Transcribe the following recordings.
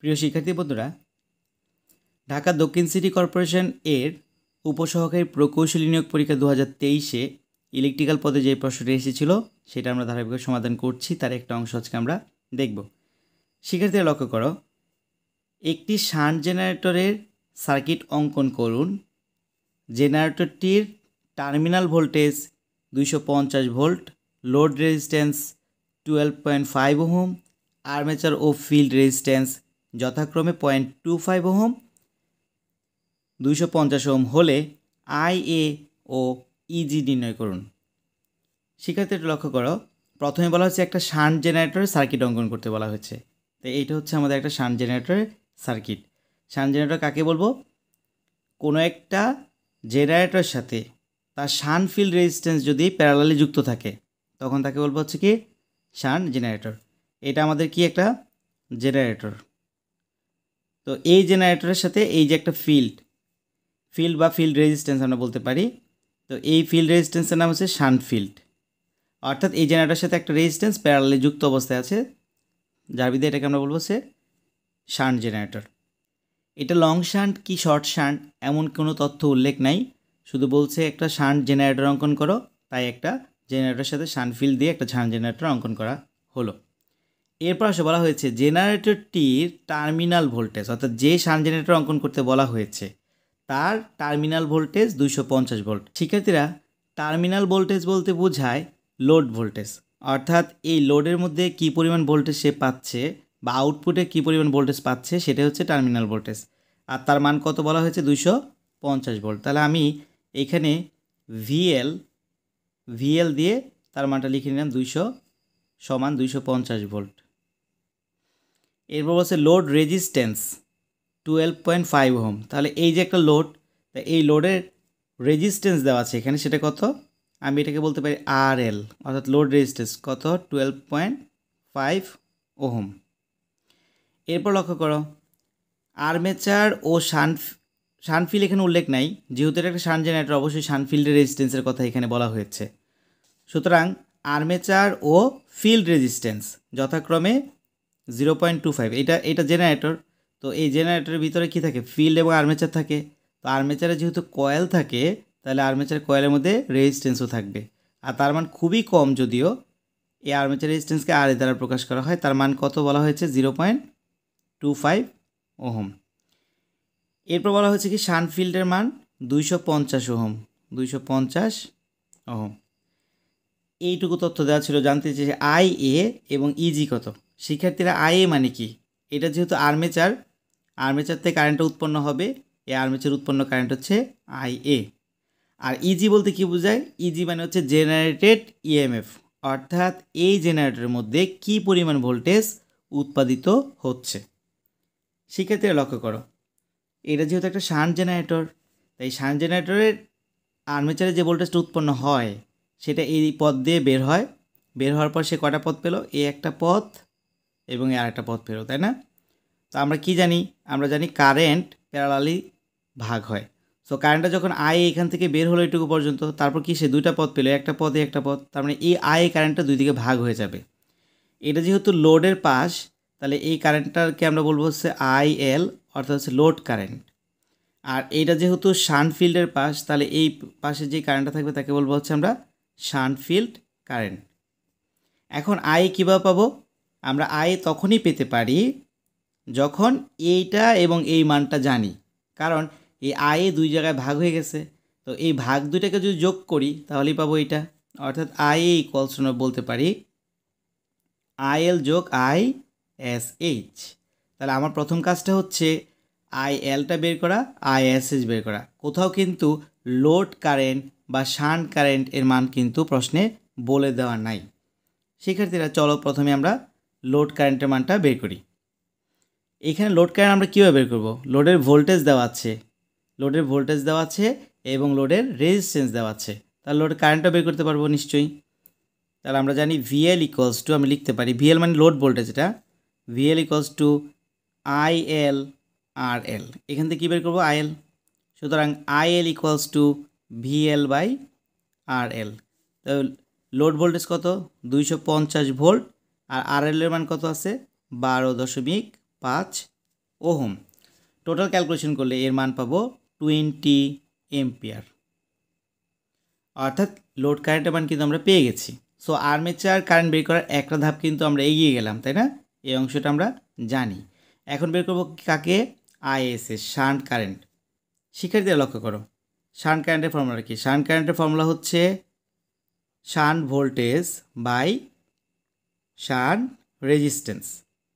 প্রিয় শিক্ষার্থী বন্ধুরা, ঢাকা দক্ষিণ সিটি কর্পোরেশন এর উপসহকারী প্রকৌশলী নিয়োগ পরীক্ষা 2023-এ ইলেকট্রিক্যাল পদে যে প্রশ্নটি এসেছিল সেটা আমরা ধারাবাহিকভাবে সমাধান করছি। তার একটা অংশ আজকে আমরা দেখব। শিক্ষার্থীরা লক্ষ্য করো, একটি শান্ট জেনারেটরের সার্কিট অঙ্কন করুন। জেনারেটরটির terminal voltage 250 volt, load resistance 12.5 ohm, armature ও ফিল্ড রেজিস্ট্যান্স যথাক্রমে 0.25 ওহম, 250 ওহম হলে IA ও EG নির্ণয় করুন। শিক্ষার্থীরা লক্ষ্য করো, প্রথমে বলা হচ্ছে একটা শান্ট জেনারেটরের সার্কিট অঙ্কন করতে বলা হয়েছে। তো এইটা হচ্ছে আমাদের একটা শান্ট জেনারেটরের সার্কিট। শান্ট জেনারেটর কাকে বলবো? কোনো একটা জেনারেটরের সাথে তার শান্ট ফিল্ড রেজিস্ট্যান্স যদি প্যারালালি যুক্ত থাকে তখন তাকে বলবো হচ্ছে কি শান্ট জেনারেটর। এটা আমাদের কি একটা জেনারেটর। তো এই জেনারেটরের সাথে এই যে একটা ফিল্ড বা ফিল্ড রেজিস্ট্যান্স আমরা বলতে পারি, তো এই ফিল্ড রেজিস্ট্যান্সের নাম হচ্ছে শান্ট ফিল্ড। অর্থাৎ এই জেনারেটরের সাথে একটা রেজিস্ট্যান্স প্যারালালি যুক্ত অবস্থায় আছে, যার বিধে এটাকে আমরা বলবো হচ্ছে শান্ট জেনারেটর। এটা লং শান্ট কি শর্ট শান্ট এমন কোনো তথ্য উল্লেখ নাই, শুধু বলছে একটা শান্ট জেনারেটর অঙ্কন করো, তাই একটা জেনারেটরের সাথে শান্ট ফিল্ড দিয়ে একটা শান্ট জেনারেটর অঙ্কন করা হলো। এরপর আসে বলা হয়েছে জেনারেটরটির টার্মিনাল ভোল্টেজ, অর্থাৎ যে শান্ট জেনারেটর অঙ্কন করতে বলা হয়েছে তার টার্মিনাল ভোল্টেজ 250 ভোল্ট। শিক্ষার্থীরা, টার্মিনাল ভোল্টেজ বলতে বোঝায় লোড ভোল্টেজ, অর্থাৎ এই লোডের মধ্যে কী পরিমাণ ভোল্টেজ সে পাচ্ছে বা আউটপুটে কী পরিমাণ ভোল্টেজ পাচ্ছে সেটা হচ্ছে টার্মিনাল ভোল্টেজ। আর তার মান কত বলা হয়েছে? 250 ভোল্ট। তাহলে আমি এখানে ভিএল দিয়ে তার মানটা লিখে নিলাম 200 সমান 250 ভোল্ট। এরপর বলছে লোড রেজিস্ট্যান্স 12.5 ওহম। তাহলে এই যে একটা লোড, তা এই লোডের রেজিস্ট্যান্স দেওয়া আছে এখানে, সেটা কত? আমি এটাকে বলতে পারি RL, অর্থাৎ লোড রেজিস্ট্যান্স কত? 12.5 ওহম। এরপর লক্ষ্য করো, আর্মেচার ও শান্টফিল্ড এখানে উল্লেখ নাই, যেহেতু এটা একটা শান্ট জেনারেটর অবশ্যই শান্টফিল্ডের রেজিস্ট্যান্সের কথা এখানে বলা হয়েছে। সুতরাং আর্মেচার ও ফিল্ড রেজিস্ট্যান্স যথাক্রমে 0.25। এটা জেনারেটর, তো এই জেনারেটরের ভিতরে কি থাকে? ফিল্ড এবং আর্মেচার থাকে। তো আর্মেচারে যেহেতু কয়েল থাকে, তাহলে আর্মেচার কয়েলের মধ্যে রেজিস্ট্যান্সও থাকবে। আর তার মান খুবই কম, যদিও এই আর্মেচার রেজিস্ট্যান্সকে আর দ্বারা প্রকাশ করা হয়। তার মান কত বলা হয়েছে? 0.25 ওহম। এরপর বলা হয়েছে কি শান্ট ফিল্ডের মান 250 ওহম। 250 ওহম। এইটুকু তথ্য দেওয়া ছিল। জানতে চেয়েছে IA এবং EG কত। শিক্ষার্থীরা, IA মানে কি? এটা যেহেতু আর্মেচার থেকে কারেন্টটা উৎপন্ন হবে, এই আর্মেচার উৎপন্ন কারেন্ট হচ্ছে IA। আর EG বলতে কি বোঝায়? EG মানে হচ্ছে জেনারেটেড EMF, অর্থাৎ এই জেনারেটরের মধ্যে কি পরিমাণ ভোল্টেজ উৎপাদিত হচ্ছে। শিক্ষার্থীরা লক্ষ্য করো, এটা যেহেতু একটা শান্ট জেনারেটর, তাই শান্ট জেনারেটরের আর্মেচারে যে ভোল্টেজটা উৎপন্ন হয় সেটা এই পথ দিয়ে বের হয়। বের হওয়ার পর সে কটা পথ পেল? এই একটা পথ এবং আর একটা পথ পেল, তাই না? তো আমরা কি জানি? আমরা জানি কারেন্ট প্যারালালি ভাগ হয়। সো কারেন্টটা যখন এখান থেকে বের হলো এইটুকু পর্যন্ত, তারপর কি সে দুইটা পথ পেলো, একটা পথে একটা পথ, তার মানে এই কারেন্টটা দুই দিকে ভাগ হয়ে যাবে। এটা যেহেতু লোডের পাশ, তাহলে এই কারেন্টটাকে আমরা বলবো হচ্ছে IL, অর্থাৎ হচ্ছে লোড কারেন্ট। আর এইটা যেহেতু শান্ট ফিল্ডের পাশ, তাহলে এই পাশে যে কারেন্টটা থাকবে তাকে বলবো হচ্ছে আমরা শান্ট ফিল্ড কারেন্ট। এখন কীভাবে পাবো? আমরা তখনই পেতে পারি যখন এইটা এবং এই মানটা জানি, কারণ এই দুই জায়গায় ভাগ হয়ে গেছে। তো এই ভাগ দুইটাকে যদি যোগ করি তাহলেই পাবো এইটা, অর্থাৎ আমরা বলতে পারি IL যোগ ISH। তাহলে আমার প্রথম কাজটা হচ্ছে ILটা বের করা, ISH বের করা। কোথাও কিন্তু লোড কারেন্ট বা শান্ট কারেন্ট এর মান কিন্তু প্রশ্নে বলে দেওয়া নাই। শিক্ষার্থীরা, চলো প্রথমে আমরা লোড কারেন্টের মানটা বের করি। এখানে লোড কারেন্ট আমরা কীভাবে বের করব? লোডের ভোল্টেজ দেওয়া আছে, এবং লোডের রেজিস্ট্যান্স দেওয়া আছে। তাহলে লোড কারেন্টটা বের করতে পারবো নিশ্চয়ই। তাহলে আমরা জানি VL ইকুয়ালস টু, আমি লিখতে পারি VL মানে লোড ভোল্টেজ, এটা VL equals to IL RL। এখান থেকে কী বের করবো? IL। সুতরাং IL equals to VL by RL। তো লোড ভোল্টেজ কত? 250 ভোল্ট। আর RL এর মান কত আছে? 12.5 ওহম। টোটাল ক্যালকুলেশন করলে এর মান পাবো 20 এম্পিয়ার, অর্থাৎ লোড কারেন্টের মান কিন্তু আমরা পেয়ে গেছি। সো আর্মেচার কারেন্ট বের করার একটা ধাপ কিন্তু আমরা এগিয়ে গেলাম, তাই না? এই অংশটা আমরা জানি। এখন বের করবো কাকে? ISS, shunt current. শিক্ষার্থীরা লক্ষ্য করো, শান্ট কারেন্টের ফর্মুলা কি? শান্ট কারেন্টের ফর্মুলা হচ্ছে shunt voltage by shunt resistance.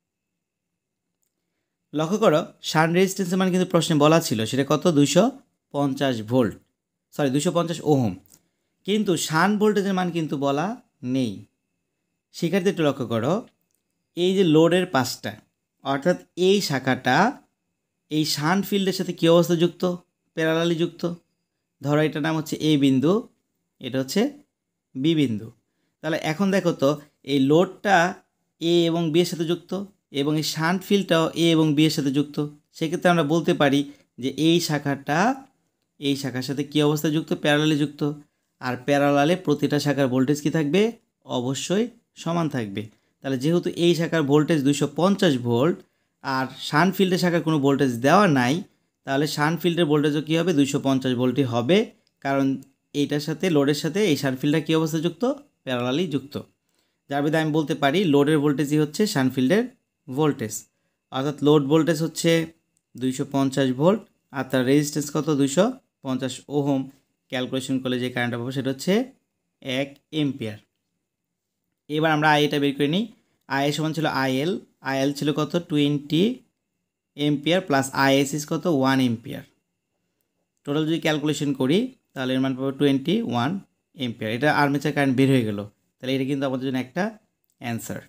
লক্ষ্য করো, শান্ট রেজিস্ট্যান্সের মান কিন্তু প্রশ্নে বলা ছিল, সেটা কত? 250 ভোল্ট, 250 ওহম। কিন্তু শান্ট ভোল্টেজের মান কিন্তু বলা নেই। শিক্ষার্থী একটু লক্ষ্য করো, এই যে লোডের পাশটা, অর্থাৎ এই শাখাটা এই শান্ট ফিল্ডের সাথে কী অবস্থা যুক্ত? প্যারালালি যুক্ত। ধরো এটার নাম হচ্ছে এ বিন্দু, এটা হচ্ছে বি বিন্দু। তাহলে এখন দেখো তো, এই লোডটা এ এবং বি এর সাথে যুক্ত এবং এই শান্ট ফিল্ডটাও এ এবং বি এর সাথে যুক্ত। সেক্ষেত্রে আমরা বলতে পারি যে এই শাখাটা এই শাখার সাথে কী অবস্থা যুক্ত? প্যারালালি যুক্ত। আর প্যারালালে প্রতিটা শাখার ভোল্টেজ কী থাকবে? অবশ্যই সমান থাকবে। তাহলে যেহেতু এই শাখার ভোল্টেজ 250 ভোল্ট আর শান্ট ফিল্ডের শাখার কোনো ভোল্টেজ দেওয়া নাই, তাহলে শান্ট ফিল্ডের ভোল্টেজও কী হবে? 250 ভোল্টই হবে, কারণ এইটার সাথে লোডের সাথে এই শান্ট ফিল্ডটা কী অবস্থা যুক্ত? প্যারালালি যুক্ত। যার বিধে আমি বলতে পারি লোডের ভোল্টেজই হচ্ছে শান্ট ফিল্ডের ভোল্টেজ। অর্থাৎ লোড ভোল্টেজ হচ্ছে 250 ভোল্ট আর তার রেজিস্ট্যান্স কত? 250 ওহম। ক্যালকুলেশন করলে যে কারেন্টটা পাবো সেটা হচ্ছে 1 এম্পিয়ার। এবার আমরা আই এটা বের করে নিই। আই সমান ছিল আইএল ছিল কত? 20 এম্পিয়ার প্লাস আইএসএস কত? 1 এম্পিয়ার। টোটাল যদি ক্যালকুলেশন করি তাহলে এর মান পাবো 21 এম্পিয়ার। এটা আর্মেচার কারেন্ট বের হয়ে গেল। তাহলে এটা কিন্তু আমাদের জন্য একটা অ্যান্সার।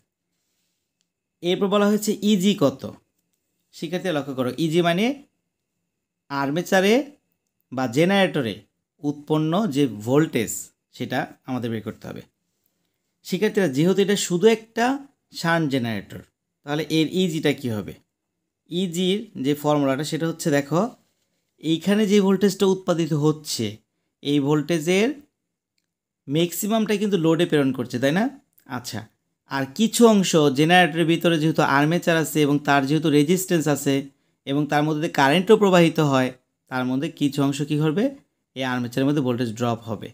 এরপর বলা হয়েছে ইজি কত? শিক্ষার্থীরা লক্ষ্য করো, ইজি মানে আর্মেচারে বা জেনারেটরে উৎপন্ন যে ভোল্টেজ সেটা আমাদের বের করতে হবে। শিক্ষার্থীরা যেহেতু এটা শুধু একটা শান্ট জেনারেটর, তাহলে এর ইজিটা কী হবে? ইজির যে ফর্মুলাটা সেটা হচ্ছে, দেখো এইখানে যে ভোল্টেজটা উৎপাদিত হচ্ছে এই ভোল্টেজের ম্যাক্সিমামটা কিন্তু লোডে প্রেরণ করছে, তাই না? আচ্ছা, আর কিছু অংশ জেনারেটরের ভিতরে যেহেতু আর্মেচার আছে এবং তার যেহেতু রেজিস্ট্যান্স আছে এবং তার মধ্যে কারেন্টও প্রবাহিত হয়, তার মধ্যে কিছু অংশ কী করবে? এই আর্মেচারের মধ্যে ভোল্টেজ ড্রপ হবে।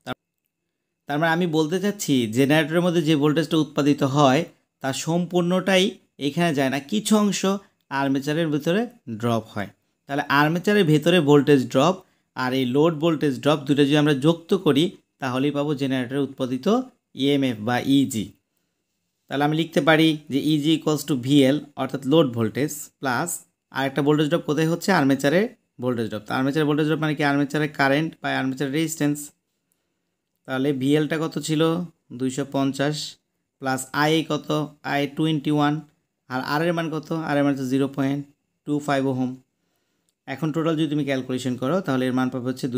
তার মানে আমি বলতে চাচ্ছি জেনারেটরের মধ্যে যে ভোল্টেজটা উৎপাদিত হয় তার সম্পূর্ণটাই এখানে যায় না, কিছু অংশ আর্মেচারের ভিতরে ড্রপ হয়। তাহলে আর্মেচারের ভেতরে ভোল্টেজ ড্রপ আর এই লোড ভোল্টেজ ড্রপ দুটো যদি আমরা যুক্ত করি তাহলেই পাবো জেনারেটরে উৎপাদিত ইএমএফ বা ইজি। তাহলে আমি লিখতে পারি যে ইজি ইকুয়ালস টু ভিএল অর্থাৎ লোড ভোল্টেজ প্লাস আরেকটা ভোল্টেজ ড্রপ কোথায় হচ্ছে? আর্মেচারের ভোল্টেজ ড্রপ। আর্মেচারের ভোল্টেজ ড্রপ মানে কি? আর্মেচারের কারেন্ট বা আর্মেচারের রেজিস্ট্যান্স। তাহলে ভিএলটা কত ছিল? 250 প্লাস আই কত? আই 21 আর আর এর মান কত? আর এর মান হচ্ছে 0.25 ওহম। এখন টোটাল যদি তুমি ক্যালকুলেশন করো তাহলে এর মান পাবে হচ্ছে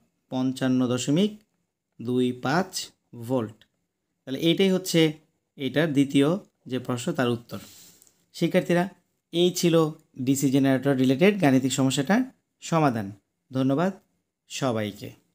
255.25 ভোল্ট। তাহলে এইটাই হচ্ছে এইটার দ্বিতীয় যে প্রশ্ন তার উত্তর। শিক্ষার্থীরা, এই ছিল ডিসি জেনারেটর রিলেটেড গাণিতিক সমস্যাটার সমাধান। ধন্যবাদ সবাইকে।